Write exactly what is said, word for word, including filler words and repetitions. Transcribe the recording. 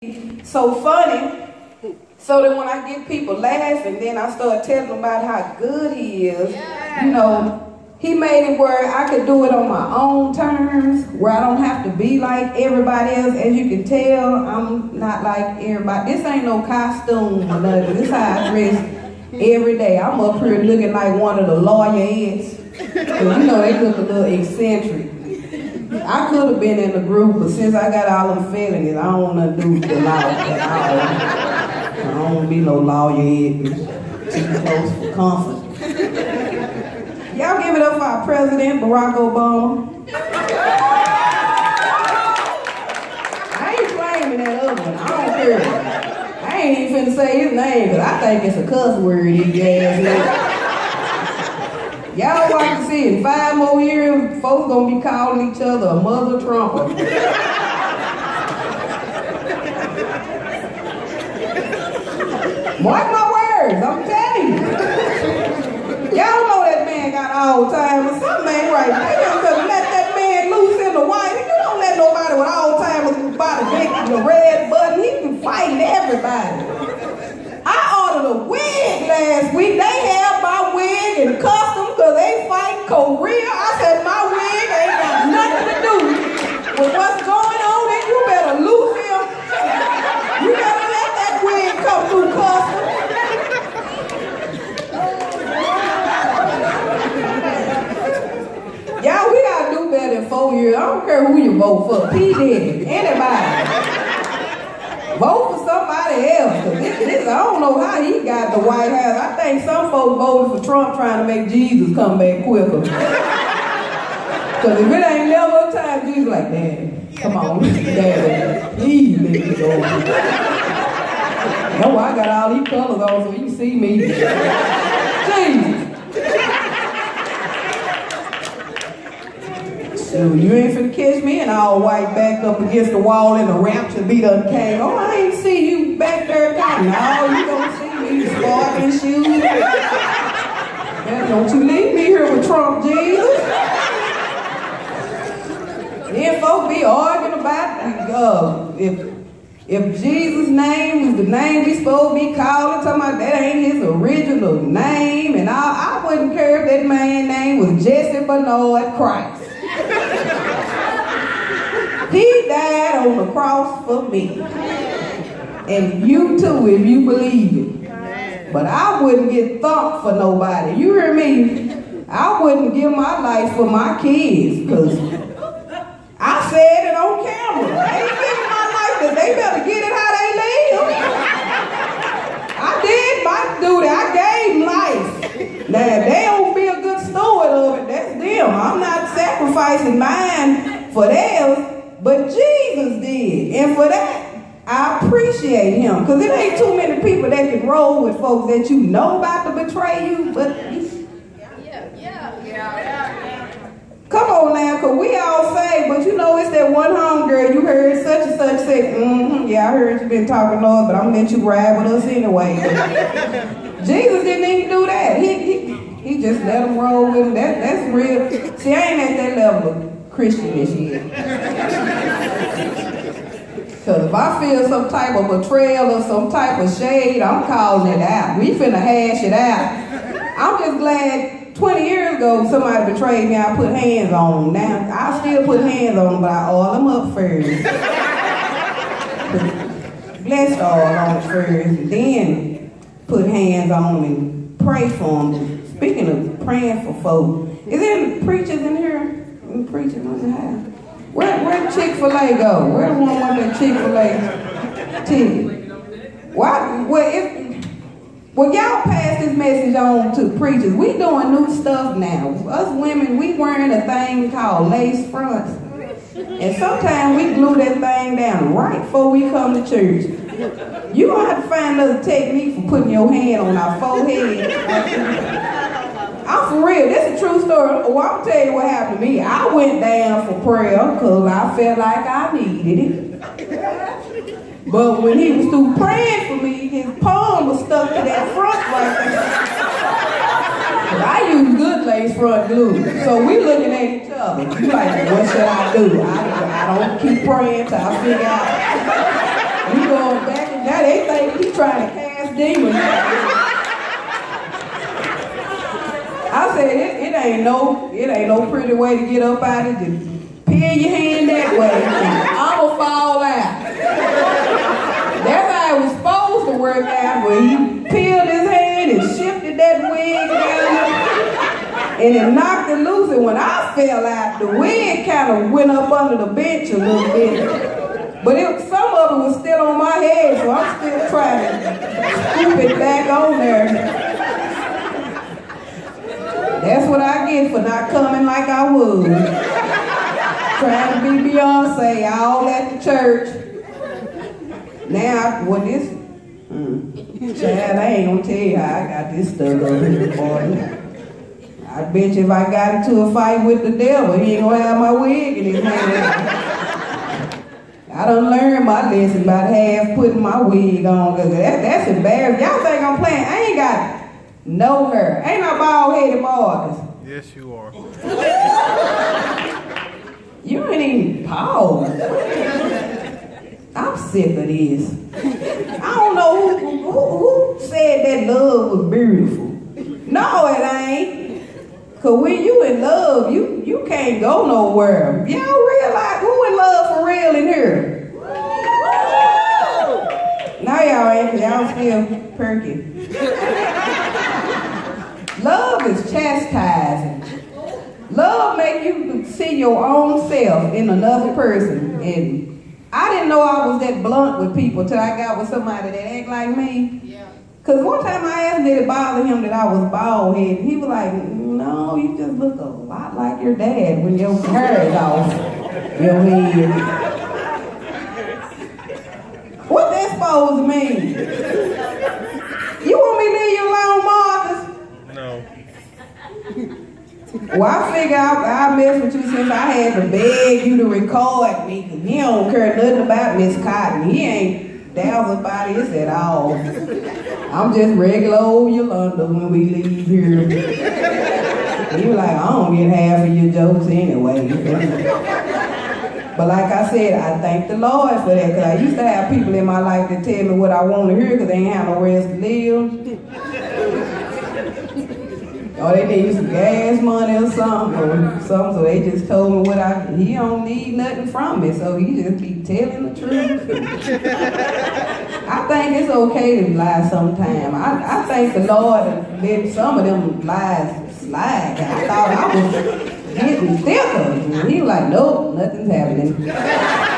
So funny, so that when I get people laughing, then I start telling them about how good he is. Yeah. You know, he made it where I could do it on my own terms, where I don't have to be like everybody else. As you can tell, I'm not like everybody. This ain't no costume or nothing. This is how I dress every day. I'm up here looking like one of the lawyettes. You know, they look a little eccentric. I could have been in the group, but since I got all them feelings, I don't want to do the law at all. I don't want to be no lawyer, too close for comfort. Y'all give it up for our president, Barack Obama. I ain't claiming that other one. I don't care. I ain't even finna say his name, because I think it's a cuss word, his ass is. Y'all watch to see in five more years, folks gonna be calling each other a mother trumper. Mark my words, I'm telling you. Y'all know that man got Alzheimer's. Something ain't right. They done could let that man loose in the White House. You don't let nobody with Alzheimer's by the big, the red button. He can fight everybody. I ordered a wig last week. They have my wig in custom because they fight Korea. I said my wig ain't got nothing to do with what's going on, and you better lose him. You better let that wig come through custom. Y'all, we gotta do better in four years. I don't care who you vote for. P. Diddy, anybody. Vote for somebody else. This, this, I don't know how he got the White House. I think some folks voted for Trump trying to make Jesus come back quicker. Because if it ain't never time, Jesus like, Daddy, come on, Daddy, please let me go. No, I got all these colors on so you can see me. Jesus. Dude, you ain't finna catch me and all white backed up against the wall in the ramps and be done came. Oh, I ain't see you back there. No, you don't see me sparking shoes. Yeah, don't you leave me here with Trump Jesus. Then folks be arguing about uh, if if Jesus' name is the name we supposed to be calling, talking about that ain't his original name, and I, I wouldn't care if that man's name was Jesse Bernard Christ. He died on the cross for me. And you too, if you believe it. But I wouldn't get thumped for nobody. You hear me? I wouldn't give my life for my kids, because I said it on camera. I ain't giving my life, because they better get it how they live. I did my duty. I gave life. Now, if they don't be a good steward of it, that's them. I'm not sacrificing mine for theirs, but Jesus did. And for that, I appreciate him. Because it ain't too many people that can roll with folks that you know about to betray you, but yeah, yeah, yeah, yeah. Come on now, because we all say, but you know it's that one homegirl you heard such and such say, mm-hmm, yeah, I heard you been talking Lord, but I'm going to let you ride with us anyway. Jesus didn't even do that. He, he, he just let them roll with him. That, that's real. See, I ain't at that level of Christianness yet. Because if I feel some type of betrayal or some type of shade, I'm calling it out. We finna hash it out. I'm just glad twenty years ago somebody betrayed me, I put hands on them. Now, I still put hands on them, but I oil them up first. Blessed oil on it first, and then put hands on them and pray for them. Speaking of praying for folk, is there preachers in here? Any preachers in the house? Where, where Chick-fil-A go? Where the one with that Chick-fil-A ticket? Why? Well, if, well, y'all pass this message on to preachers. We doing new stuff now. Us women, we wearing a thing called lace fronts. And sometimes we glue that thing down right before we come to church. You gonna have to find another technique for putting your hand on our forehead. I'm for real, this is a true story. Well, I'll tell you what happened to me. I went down for prayer because I felt like I needed it. But when he was through praying for me, his palm was stuck to that front right there. I use good lace front glue. So we looking at each other. You like, what should I do? I, I don't keep praying till I figure out We going back and now they think he trying to cast demons. I said, it, it ain't no, it ain't no pretty way to get up out of it. Just peel your hand that way, I'ma fall out. That's how it was supposed to work out, where he peeled his hand and shifted that wig down, and it knocked it loose. And when I fell out, the wig kind of went up under the bench a little bit. But it, some of it was still on my head, so I'm still trying to scoop it back on there. That's what I get for not coming like I would. Trying to be Beyonce all at the church. Now, what this, mm, child, I ain't gonna tell you how I got this stuck over here, boy. I bet you if I got into a fight with the devil, he ain't gonna have my wig in his hand. I done learned my lesson about half putting my wig on, cause that, that's embarrassing. Y'all think I'm playing? I ain't got no hair. Ain't no bald-headed Marcus. Yes, you are. You ain't even pause. I'm sick of this. I don't know who, who, who said that love was beautiful. No, it ain't. Cause when you in love, you, you can't go nowhere. Y'all realize who in love for real in here? Now y'all ain't, cause y'all still perky. Love is chastising. Love make you see your own self in another person. And I didn't know I was that blunt with people till I got with somebody that act like me. Yeah. Cause one time I asked, did it bother him that I was bald headed? He was like, no, you just look a lot like your dad when your hair is off your head. What that supposed to mean? You want me to leave you alone, Marcus? No. Well, I figure I, I messed with you since I had to beg you to record me, because he don't care nothing about Miss Cotton. He ain't dazzled by this at all. I'm just regular old Yolanda when we leave here. He was like, I don't get half of your jokes anyway. But like I said, I thank the Lord for that, because I used to have people in my life that tell me what I want to hear because they ain't have nowhere else to live. Or they needed some gas money or something, or something, so they just told me what I, he don't need nothing from me, so he just be telling the truth. I think it's okay to lie sometime. I, I thank the Lord and let some of them lies slide. I thought I was getting thicker. And he was like, nope, nothing's happening.